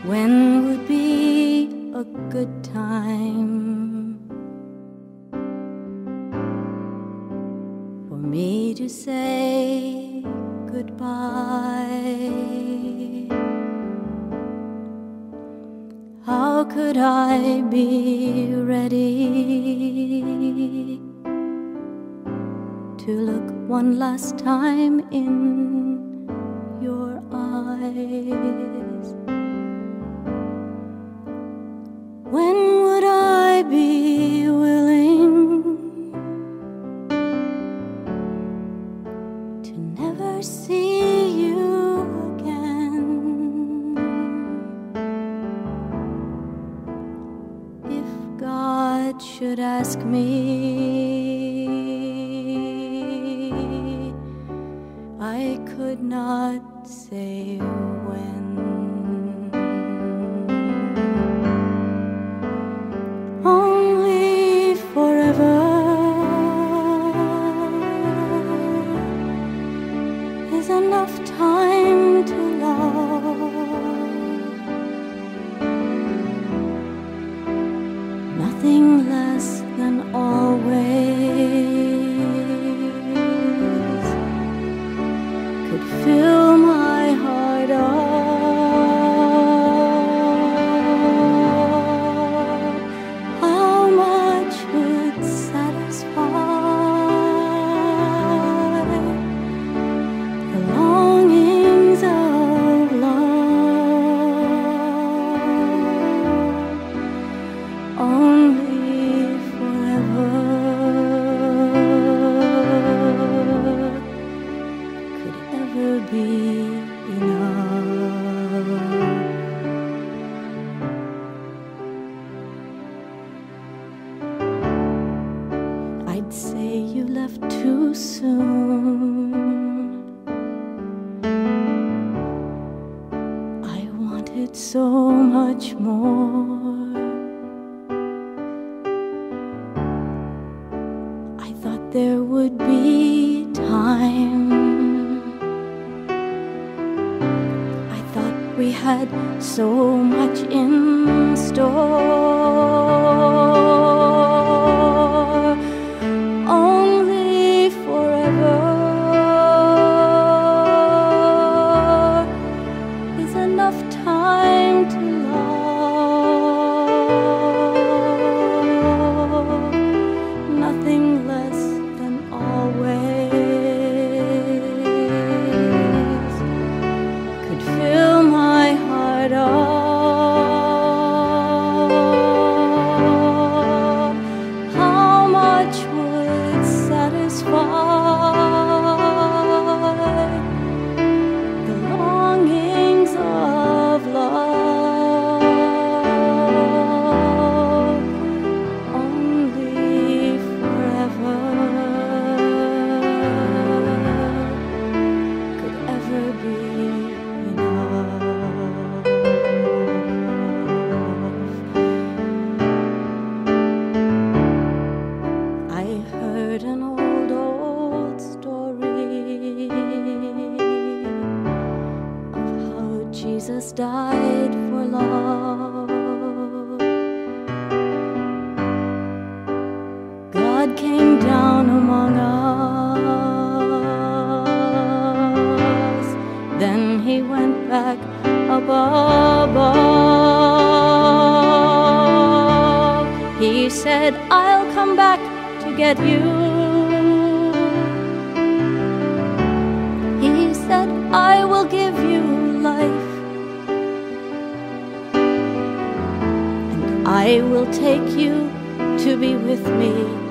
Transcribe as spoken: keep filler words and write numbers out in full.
When would be a good time for me to say goodbye? How could I be ready to look one last time in your eyes? When would I be willing to never see you again? If God should ask me, I could not say when. Only forever is enough time to love. Nothing less than always could fill my heart up. How much would satisfy the longings of love? Only forever could ever be enough. I'd say you left too soon. I wanted so much more. I thought there would be time. I thought we had so much in store. Only forever is enough time to love. Nothing less than always could fill my heart up. How much would satisfy the longings of love? Only forever could ever be enough. I heard an old, old story of how Jesus died for love. God came down among us, then he went back up above. He said, I'll come back to get you. He said, I will give you life, and I will take you to be with me